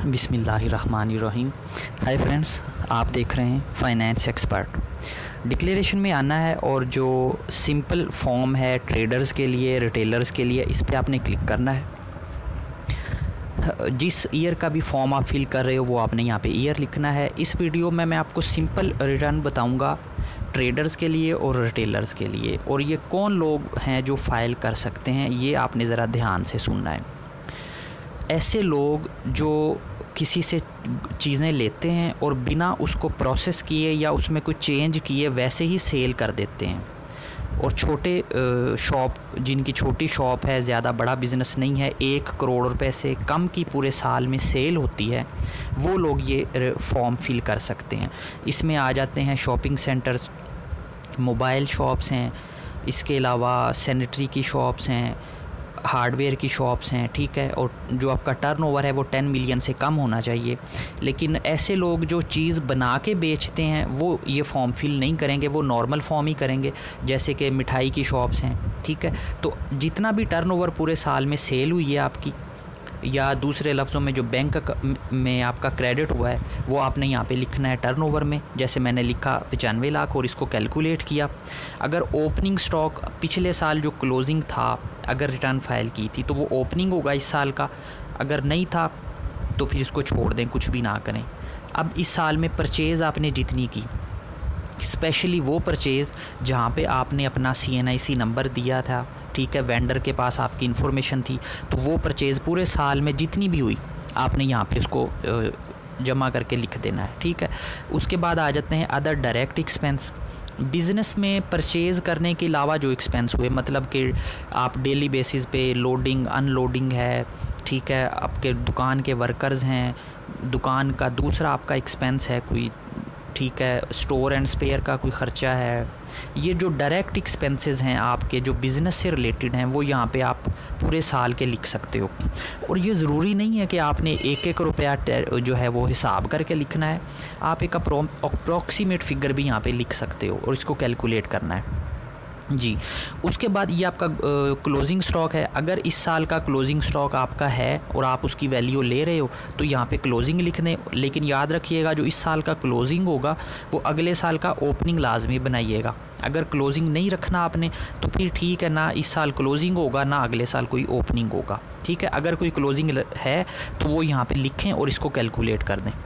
बिस्मिल्लाहिर्रहमानिर्रहीम। Hi friends, आप देख रहे हैं फाइनेंस एक्सपर्ट। डिक्लेरेशन में आना है और जो सिंपल फॉर्म है ट्रेडर्स के लिए, रिटेलर्स के लिए, इस पे आपने क्लिक करना है। जिस ईयर का भी फॉर्म आप फिल कर रहे हो वो आपने यहाँ पे ईयर लिखना है। इस वीडियो में मैं आपको सिंपल रिटर्न बताऊँगा ट्रेडर्स के लिए और रिटेलर्स के लिए, और ये कौन लोग हैं जो फ़ाइल कर सकते हैं, ये आपने ज़रा ध्यान से सुनना है। ऐसे लोग जो किसी से चीज़ें लेते हैं और बिना उसको प्रोसेस किए या उसमें कुछ चेंज किए वैसे ही सेल कर देते हैं, और छोटे शॉप, जिनकी छोटी शॉप है, ज़्यादा बड़ा बिज़नेस नहीं है, 1 करोड़ रुपए से कम की पूरे साल में सेल होती है, वो लोग ये फॉर्म फिल कर सकते हैं। इसमें आ जाते हैं शॉपिंग सेंटर्स, मोबाइल शॉप्स हैं, इसके अलावा सैनिटरी की शॉप्स हैं, हार्डवेयर की शॉप्स हैं, ठीक है। और जो आपका टर्नओवर है वो 10 मिलियन से कम होना चाहिए। लेकिन ऐसे लोग जो चीज़ बना के बेचते हैं वो ये फॉर्म फिल नहीं करेंगे, वो नॉर्मल फॉर्म ही करेंगे। जैसे कि मिठाई की शॉप्स हैं, ठीक है। तो जितना भी टर्नओवर पूरे साल में सेल हुई है आपकी, या दूसरे लफ्ज़ों में जो बैंक में आपका क्रेडिट हुआ है, वो आपने यहाँ पे लिखना है टर्नओवर में। जैसे मैंने लिखा 95 लाख और इसको कैलकुलेट किया। अगर ओपनिंग स्टॉक पिछले साल जो क्लोजिंग था, अगर रिटर्न फाइल की थी तो वो ओपनिंग होगा इस साल का। अगर नहीं था तो फिर इसको छोड़ दें, कुछ भी ना करें। अब इस साल में परचेज़ आपने जितनी की, स्पेशली वो परचेज़ जहाँ पे आपने अपना CNIC नंबर दिया था, ठीक है, वेंडर के पास आपकी इन्फॉर्मेशन थी, तो वो परचेज़ पूरे साल में जितनी भी हुई आपने यहाँ पे उसको जमा करके लिख देना है, ठीक है। उसके बाद आ जाते हैं अदर डायरेक्ट एक्सपेंस। बिज़नेस में परचेज़ करने के अलावा जो एक्सपेंस हुए, मतलब कि आप डेली बेसिस पे लोडिंग अनलोडिंग है, ठीक है, आपके दुकान के वर्कर्स हैं, दुकान का दूसरा आपका एक्सपेंस है कोई, ठीक है, स्टोर एंड स्पेयर का कोई ख़र्चा है, ये जो डायरेक्ट एक्सपेंसेस हैं आपके जो बिज़नेस से रिलेटेड हैं, वो यहाँ पे आप पूरे साल के लिख सकते हो। और ये ज़रूरी नहीं है कि आपने एक रुपया जो है वो हिसाब करके लिखना है, आप एक अप्रॉक्सीमेट फ़िगर भी यहाँ पे लिख सकते हो और इसको कैलकुलेट करना है जी। उसके बाद ये आपका क्लोजिंग स्टॉक है। अगर इस साल का क्लोजिंग स्टॉक आपका है और आप उसकी वैल्यू ले रहे हो तो यहाँ पे क्लोजिंग लिखने, लेकिन याद रखिएगा जो इस साल का क्लोजिंग होगा वो अगले साल का ओपनिंग लाजमी बनाइएगा। अगर क्लोजिंग नहीं रखना आपने तो फिर ठीक है, ना इस साल क्लोजिंग होगा ना अगले साल कोई ओपनिंग होगा, ठीक है। अगर कोई क्लोजिंग है तो वो यहाँ पर लिखें और इसको कैलकुलेट कर दें।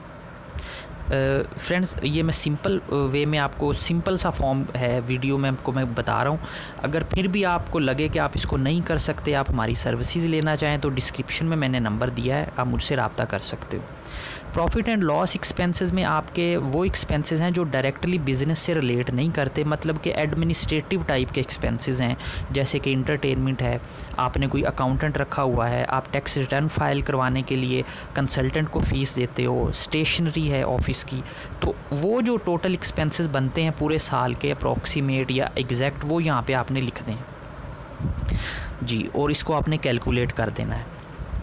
फ्रेंड्स, ये मैं सिंपल वे में आपको, सिंपल सा फॉर्म है, वीडियो में आपको मैं बता रहा हूँ। अगर फिर भी आपको लगे कि आप इसको नहीं कर सकते, आप हमारी सर्विसेज लेना चाहें तो डिस्क्रिप्शन में मैंने नंबर दिया है, आप मुझसे रब्ता कर सकते हो। प्रॉफिट एंड लॉस एक्सपेंसेस में आपके वो एक्सपेंसेस हैं जो डायरेक्टली बिजनेस से रिलेट नहीं करते, मतलब कि एडमिनिस्ट्रेटिव टाइप के एक्सपेंसेस हैं, जैसे कि इंटरटेनमेंट है, आपने कोई अकाउंटेंट रखा हुआ है, आप टैक्स रिटर्न फाइल करवाने के लिए कंसल्टेंट को फ़ीस देते हो, स्टेशनरी है ऑफिस की, तो वो जो टोटल एक्सपेंसेस बनते हैं पूरे साल के अप्रॉक्सीमेट या एग्जैक्ट, वो यहाँ पे आपने लिख दें जी, और इसको आपने कैलकुलेट कर देना है।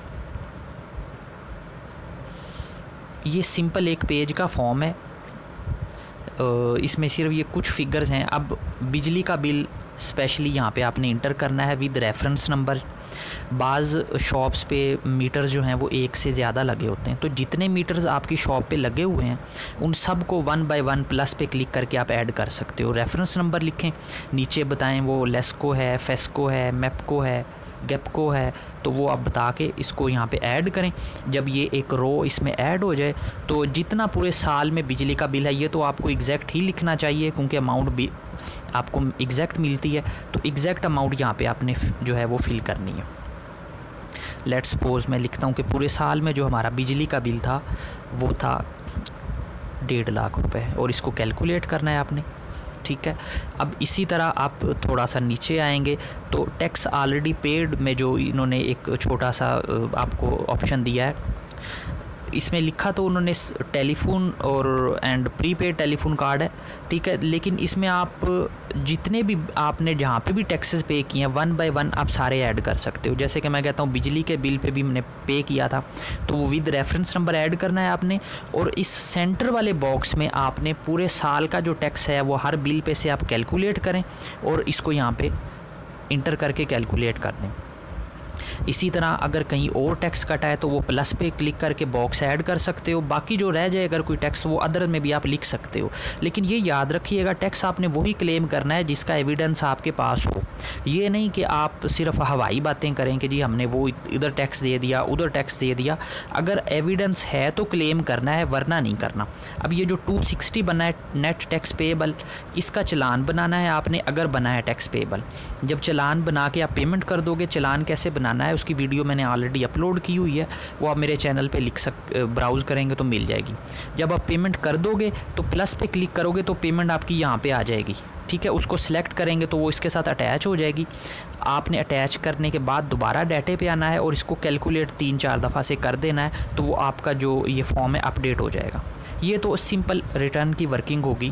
ये सिंपल एक पेज का फॉर्म है, इसमें सिर्फ ये कुछ फिगर्स हैं। अब बिजली का बिल स्पेशली यहाँ पे आपने इंटर करना है विद रेफरेंस नंबर। बाज़ शॉप्स पे मीटर जो हैं वो 1 से ज़्यादा लगे होते हैं, तो जितने मीटर्स आपकी शॉप पे लगे हुए हैं उन सब को 1 बाय 1 प्लस पे क्लिक करके आप ऐड कर सकते हो। रेफरेंस नंबर लिखें, नीचे बताएं वो लेस्को है, फेस्को है, मेपको है, गेपको है, तो वो आप बता के इसको यहाँ पे ऐड करें। जब ये एक रो इसमें ऐड हो जाए तो जितना पूरे साल में बिजली का बिल है, ये तो आपको एग्जैक्ट ही लिखना चाहिए क्योंकि अमाउंट भी आपको एग्जैक्ट मिलती है, तो एग्जैक्ट अमाउंट यहाँ पे आपने जो है वो फिल करनी है। लेट्स सपोज मैं लिखता हूँ कि पूरे साल में जो हमारा बिजली का बिल था वो था 1.5 लाख रुपए, और इसको कैलकुलेट करना है आपने, ठीक है। अब इसी तरह आप थोड़ा सा नीचे आएंगे तो टैक्स ऑलरेडी पेड में जो इन्होंने एक छोटा सा आपको ऑप्शन दिया है, इसमें लिखा तो उन्होंने टेलीफोन और एंड प्रीपेड टेलीफोन कार्ड है, ठीक है, लेकिन इसमें आप जितने भी आपने जहाँ पे भी टैक्सेस पे किए हैं 1 बाय 1 आप सारे ऐड कर सकते हो। जैसे कि मैं कहता हूँ बिजली के बिल पे भी मैंने पे किया था, तो वो विद रेफरेंस नंबर ऐड करना है आपने, और इस सेंटर वाले बॉक्स में आपने पूरे साल का जो टैक्स है वो हर बिल पे से आप कैलकुलेट करें और इसको यहाँ पे इंटर करके कैलकुलेट कर दें। इसी तरह अगर कहीं और टैक्स कटा है तो वो प्लस पे क्लिक करके बॉक्स ऐड कर सकते हो। बाकी जो रह जाए अगर कोई टैक्स वो अदर में भी आप लिख सकते हो। लेकिन ये याद रखिएगा, टैक्स आपने वही क्लेम करना है जिसका एविडेंस आपके पास हो। ये नहीं कि आप सिर्फ हवाई बातें करें कि जी हमने वो इधर टैक्स दे दिया उधर टैक्स दे दिया। अगर एविडेंस है तो क्लेम करना है, वरना नहीं करना। अब ये जो 260 बना है नेट टैक्स पेएबल, इसका चालान बनाना है आपने अगर बना है टैक्स पेएबल। जब चालान बना के आप पेमेंट कर दोगे, चालान कैसे बनाना है उसकी वीडियो मैंने ऑलरेडी अपलोड की हुई है, वो आप मेरे चैनल पे ब्राउज़ करेंगे तो मिल जाएगी। जब आप पेमेंट कर दोगे तो प्लस पे क्लिक करोगे तो पेमेंट आपकी यहाँ पे आ जाएगी, ठीक है। उसको सिलेक्ट करेंगे तो वो इसके साथ अटैच हो जाएगी। आपने अटैच करने के बाद दोबारा डाटे पे आना है और इसको कैलकुलेट 3-4 दफ़ा से कर देना है, तो वो आपका जो ये फॉर्म है अपडेट हो जाएगा। ये तो सिंपल रिटर्न की वर्किंग होगी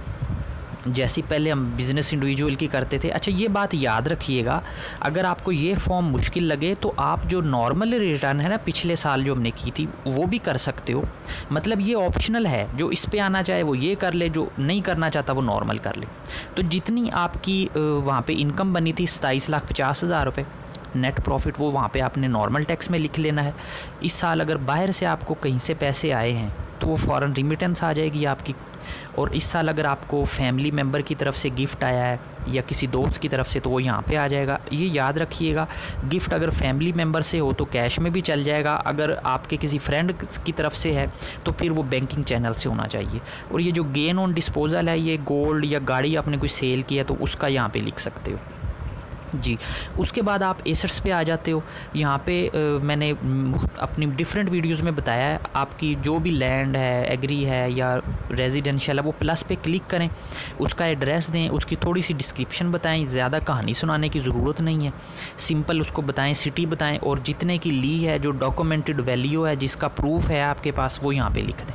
जैसी पहले हम बिज़नेस इंडिविजुअल की करते थे। अच्छा, ये बात याद रखिएगा, अगर आपको ये फॉर्म मुश्किल लगे तो आप जो नॉर्मल रिटर्न है ना पिछले साल जो हमने की थी वो भी कर सकते हो। मतलब ये ऑप्शनल है, जो इस पे आना चाहे वो ये कर ले, जो नहीं करना चाहता वो नॉर्मल कर ले। तो जितनी आपकी वहाँ पे इनकम बनी थी 27,50,000 रुपये नेट प्रॉफिट, वो वहाँ पे आपने नॉर्मल टैक्स में लिख लेना है। इस साल अगर बाहर से आपको कहीं से पैसे आए हैं तो वो फ़ॉरेन रिमिटेंस आ जाएगी आपकी। और इस साल अगर आपको फैमिली मेम्बर की तरफ से गिफ्ट आया है या किसी दोस्त की तरफ से तो वो यहाँ पे आ जाएगा। ये याद रखिएगा, गिफ्ट अगर फैमिली मेम्बर से हो तो कैश में भी चल जाएगा, अगर आपके किसी फ्रेंड की तरफ से है तो फिर वो बैंकिंग चैनल से होना चाहिए। और ये जो गेन ऑन डिस्पोजल है, ये गोल्ड या गाड़ी आपने कोई सेल किया तो उसका यहाँ पे लिख सकते हो जी। उसके बाद आप एसेट्स पे आ जाते हो। यहाँ पे मैंने अपनी डिफरेंट वीडियोस में बताया है, आपकी जो भी लैंड है, एग्री है या रेजिडेंशियल है, वो प्लस पे क्लिक करें, उसका एड्रेस दें, उसकी थोड़ी सी डिस्क्रिप्शन बताएं, ज़्यादा कहानी सुनाने की ज़रूरत नहीं है, सिंपल उसको बताएं, सिटी बताएं और जितने की ली है, जो डॉक्यूमेंटेड वैल्यू है, जिसका प्रूफ है आपके पास, वो यहाँ पर लिख दें।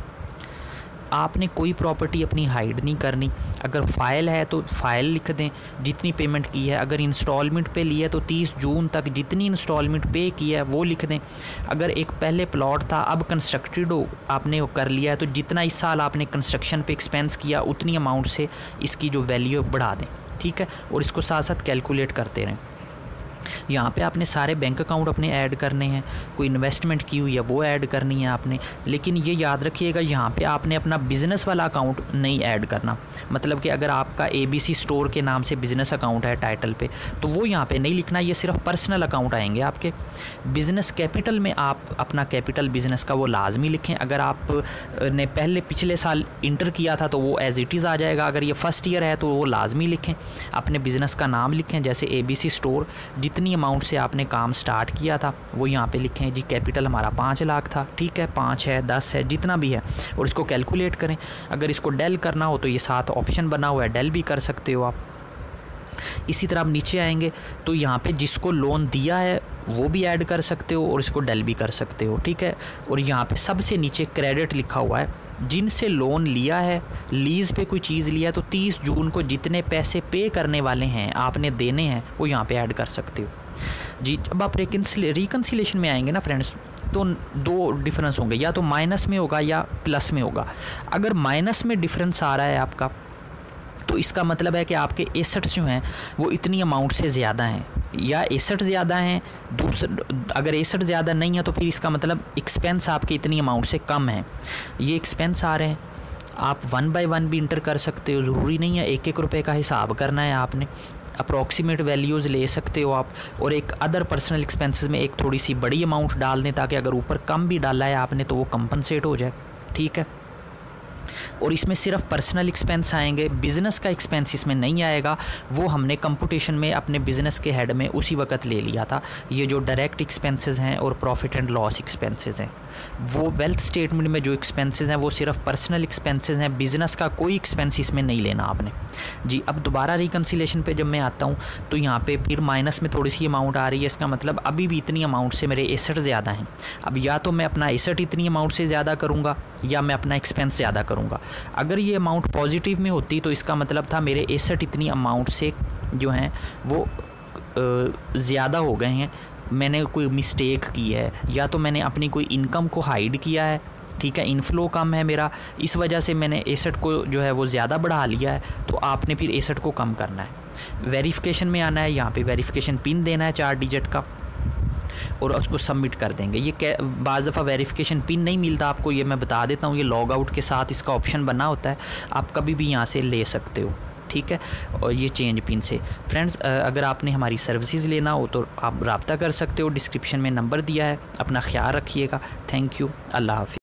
आपने कोई प्रॉपर्टी अपनी हाइड नहीं करनी। अगर फ़ाइल है तो फ़ाइल लिख दें, जितनी पेमेंट की है। अगर इंस्टॉलमेंट पे लिया है तो 30 जून तक जितनी इंस्टॉलमेंट पे की है वो लिख दें। अगर एक पहले प्लॉट था अब कंस्ट्रक्टेड हो आपने वो कर लिया है तो जितना इस साल आपने कंस्ट्रक्शन पे एक्सपेंस किया उतनी अमाउंट से इसकी जो वैल्यू बढ़ा दें, ठीक है। और इसको साथ साथ कैलकुलेट करते रहें। यहाँ पे आपने सारे बैंक अकाउंट अपने ऐड करने हैं, कोई इन्वेस्टमेंट की हुई है वो ऐड करनी है आपने। लेकिन ये याद रखिएगा, यहाँ पे आपने अपना बिज़नेस वाला अकाउंट नहीं ऐड करना। मतलब कि अगर आपका ABC स्टोर के नाम से बिज़नेस अकाउंट है टाइटल पे तो वो यहाँ पे नहीं लिखना, ये सिर्फ पर्सनल अकाउंट आएंगे आपके। बिज़नेस कैपिटल में आप अपना कैपिटल बिज़नेस का वो लाजमी लिखें। अगर आप ने पहले पिछले साल इंटर किया था तो वो एज इट इज़ आ जाएगा। अगर ये फर्स्ट ईयर है तो वो लाजमी लिखें। अपने बिज़नेस का नाम लिखें, जैसे ABC स्टोर, जितनी अमाउंट से आपने काम स्टार्ट किया था वो यहाँ पे लिखें। जी कैपिटल हमारा 5 लाख था, ठीक है, 5 है, 10 है, जितना भी है, और इसको कैलकुलेट करें। अगर इसको डेल करना हो तो ये 7 ऑप्शन बना हुआ है, डेल भी कर सकते हो आप। इसी तरह आप नीचे आएंगे तो यहाँ पे जिसको लोन दिया है वो भी ऐड कर सकते हो और इसको डेल भी कर सकते हो, ठीक है। और यहाँ पे सबसे नीचे क्रेडिट लिखा हुआ है, जिनसे लोन लिया है, लीज़ पे कोई चीज़ लिया है तो 30 जून को जितने पैसे पे करने वाले हैं आपने देने हैं वो यहाँ पे ऐड कर सकते हो जी। जब आप रिकन्सिलेशन में आएंगे ना फ्रेंड्स, तो 2 डिफरेंस होंगे, या तो माइनस में होगा या प्लस में होगा। अगर माइनस में डिफरेंस आ रहा है आपका तो इसका मतलब है कि आपके एसेट्स जो हैं वो इतनी अमाउंट से ज़्यादा हैं, या एसेट ज़्यादा हैं। अगर एसेट ज़्यादा नहीं है तो फिर इसका मतलब एक्सपेंस आपके इतनी अमाउंट से कम है। ये एक्सपेंस आ रहे हैं, आप 1 बाय 1 भी इंटर कर सकते हो, ज़रूरी नहीं है 1-1 रुपये का हिसाब करना है आपने। अप्रॉक्सीमेट वैल्यूज़ ले सकते हो आप, और एक अदर पर्सनल एक्सपेंसेस में एक थोड़ी सी बड़ी अमाउंट डाल दें ताकि अगर ऊपर कम भी डाला है आपने तो वो कंपनसेट हो जाए, ठीक है। और इसमें सिर्फ पर्सनल एक्सपेंस आएंगे, बिज़नेस का एक्सपेंस इसमें नहीं आएगा। वो हमने कंप्यूटेशन में अपने बिज़नेस के हेड में उसी वक्त ले लिया था। ये जो डायरेक्ट एक्सपेंसेस हैं और प्रॉफिट एंड लॉस एक्सपेंसेस हैं, वो वेल्थ स्टेटमेंट में जो एक्सपेंसेस हैं वो सिर्फ पर्सनल एक्सपेंसेस हैं, बिज़नेस का कोई एक्सपेंस इसमें नहीं लेना आपने जी। अब दोबारा रिकन्सिलेशन पे जब मैं आता हूँ तो यहाँ पे फिर माइनस में थोड़ी सी अमाउंट आ रही है। इसका मतलब अभी भी इतनी अमाउंट से मेरे एसेट ज़्यादा हैं। अब या तो मैं अपना एसेट इतनी अमाउंट से ज़्यादा करूँगा या मैं अपना एक्सपेंस ज़्यादा करूँगा। अगर ये अमाउंट पॉजिटिव में होती तो इसका मतलब था मेरे एसेट इतनी अमाउंट से जो हैं वो ज़्यादा हो गए हैं, मैंने कोई मिस्टेक की है, या तो मैंने अपनी कोई इनकम को हाइड किया है, ठीक है, इनफ्लो कम है मेरा, इस वजह से मैंने एसेट को जो है वो ज़्यादा बढ़ा लिया है, तो आपने फिर एसेट को कम करना है। वेरिफिकेशन में आना है, यहाँ पे वेरिफिकेशन पिन देना है 4 डिजिट का, और उसको सबमिट कर देंगे। ये बाज़ दफ़ा वेरिफिकेशन पिन नहीं मिलता आपको, ये मैं बता देता हूँ। ये लॉग आउट के साथ इसका ऑप्शन बना होता है, आप कभी भी यहाँ से ले सकते हो, ठीक है। और ये चेंज पिन से फ्रेंड्स, अगर आपने हमारी सर्विसेज लेना हो तो आप रब्ता कर सकते हो, डिस्क्रिप्शन में नंबर दिया है। अपना ख्याल रखिएगा। थैंक यू, अल्लाह हाफ़िज़।